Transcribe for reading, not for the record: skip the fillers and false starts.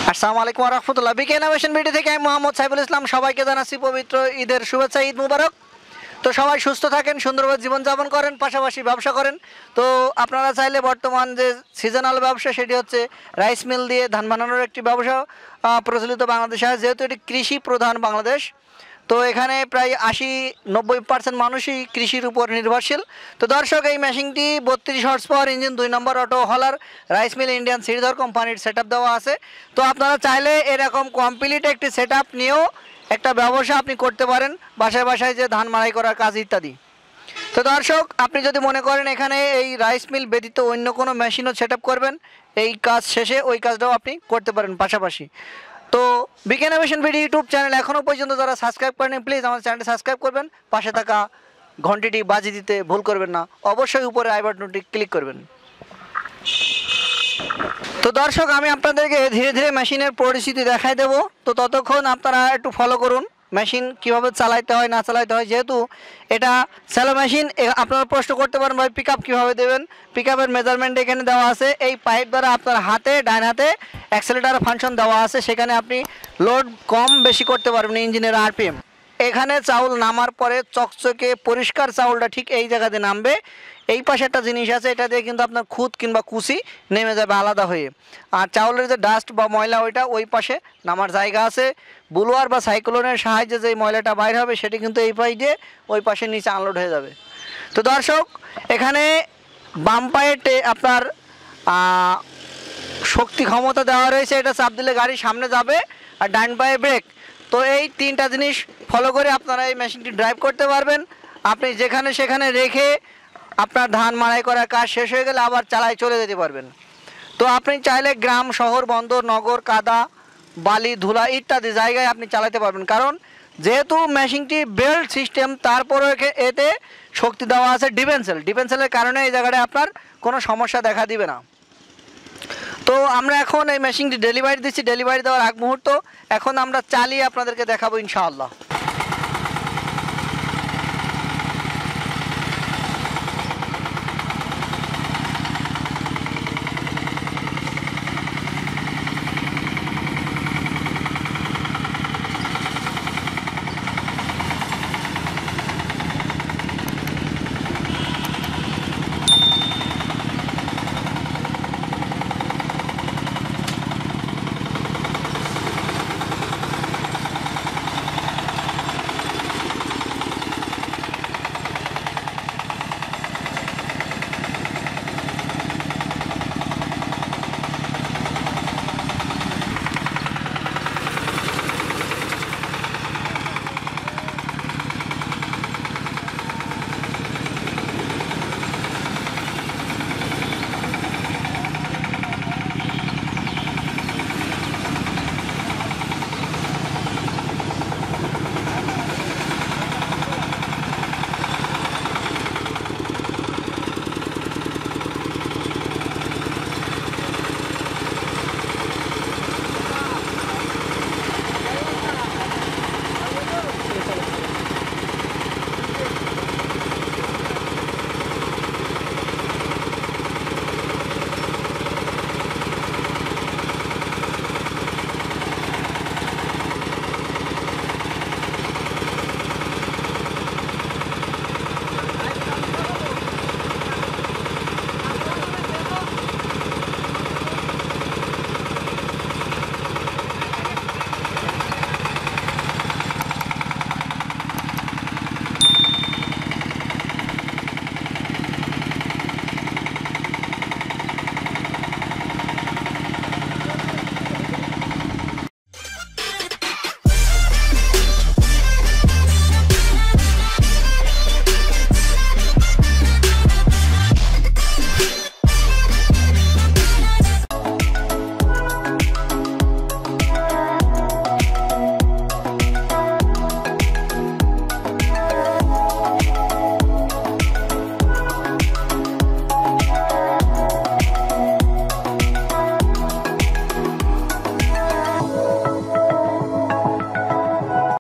আসসালামু আলাইকুম ওয়া রাহমাতুল্লাহ। বিকে ইনোভেশন ভিডিও থেকে আমি মোহাম্মদ সাইফুল ইসলাম সবাইকে জানাচ্ছি পবিত্র ঈদের শুভেচ্ছা, ঈদ মুবারক। তো সবাই সুস্থ থাকেন, সুন্দরভাবে জীবনযাপন করেন, পাশাপাশি ব্যবসা করেন। তো আপনারা চাইলে বর্তমান যে সিজনাল ব্যবসা সেটি হচ্ছে রাইস মিল দিয়ে ধান বানানোর একটি ব্যবসা প্রচলিত বাংলাদেশে আছে, যেহেতু এটি কৃষি প্রধান বাংলাদেশ। তো এখানে প্রায় 80-90% মানুষই কৃষির উপর নির্ভরশীল। তো দর্শক, এই মেশিনটি 32 horse power engine 2 number auto huller rice mill Indian Sridhar কোম্পানির সেট দেওয়া আছে। তো আপনারা চাইলে এরকম কমপ্লিট একটি সেট নিয়েও একটা ব্যবসা আপনি করতে পারেন, বাসায় বাসায় যে ধান মাড়াই করার কাজ ইত্যাদি। তো দর্শক, আপনি যদি মনে করেন এখানে এই রাইস মিল ব্যতীত অন্য কোনো মেশিনও সেট করবেন, এই কাজ শেষে ওই কাজটাও আপনি করতে পারেন পাশাপাশি। তো BK innovation video YouTube channel এখনও পর্যন্ত যারা সাবস্ক্রাইব করেন, প্লিজ আমার চ্যানেলটি সাবস্ক্রাইব করবেন, পাশে থাকা ঘন্টিটি বাজিয়ে দিতে ভুল করবেন না, অবশ্যই উপরে আই বাটনটি ক্লিক করবেন। তো দর্শক, আমি আপনাদেরকে ধীরে ধীরে মেশিনের পরিস্থিতি দেখাই দেব। তো ততক্ষণ আপনারা একটু ফলো করুন মেশিন কীভাবে চালাইতে হয় না চালাইতে হয়। যেহেতু এটা স্যালো মেশিন, আপনারা প্রশ্ন করতে পারেন ভাই পিক আপ কীভাবে দেবেন। পিক আপের মেজারমেন্ট এখানে দেওয়া আছে। এই পাইপ দ্বারা আপনার হাতে, ডান হাতে অ্যাক্সেলেটার ফাংশন দেওয়া আছে, সেখানে আপনি লোড কম বেশি করতে পারবেন ইঞ্জিনের আরপিএম। এখানে চাউল নামার পরে চকচকে পরিষ্কার চাউলটা ঠিক এই জায়গাতে নামবে। এই পাশে একটা জিনিস আছে, এটা দিয়ে কিন্তু আপনার খুদ কিংবা কুচি নেমে যাবে আলাদা হয়ে। আর চাউলের যে ডাস্ট বা ময়লা ওইটা ওই পাশে নামার জায়গা আছে। বুলোয়ার বা সাইক্লোনের সাহায্যে যে ময়লাটা বাইর হবে সেটি কিন্তু এই পাশ দিয়ে ওই পাশে নিচে আনলোড হয়ে যাবে। তো দর্শক, এখানে বাম পায়ে আপনার শক্তি ক্ষমতা দেওয়া রয়েছে, এটা চাপ দিলে গাড়ি সামনে যাবে, আর ডান পায়ে ব্রেক। তো এই তিনটা জিনিস ফলো করে আপনারা এই মেশিনটি ড্রাইভ করতে পারবেন। আপনি যেখানে সেখানে রেখে আপনার ধান মাড়াই করার কাজ শেষ হয়ে গেলে আবার চালায় চলে যেতে পারবেন। তো আপনি চাইলে গ্রাম, শহর, বন্দর, নগর, কাদা, বালি, ধুলা ইত্যাদি জায়গায় আপনি চালাতে পারবেন। কারণ যেহেতু মেশিনটি বেল্ট সিস্টেম, তারপরে এতে শক্তি দেওয়া আছে ডিফেন্সেলের কারণে এই জায়গাটায় আপনার কোনো সমস্যা দেখা দিবে না। তো আমরা এখন এই মেশিনটি ডেলিভারি দিচ্ছি। ডেলিভারি দেওয়ার আগ মুহূর্ত এখন আমরা চালিয়ে আপনাদেরকে দেখাবো ইনশাআল্লাহ।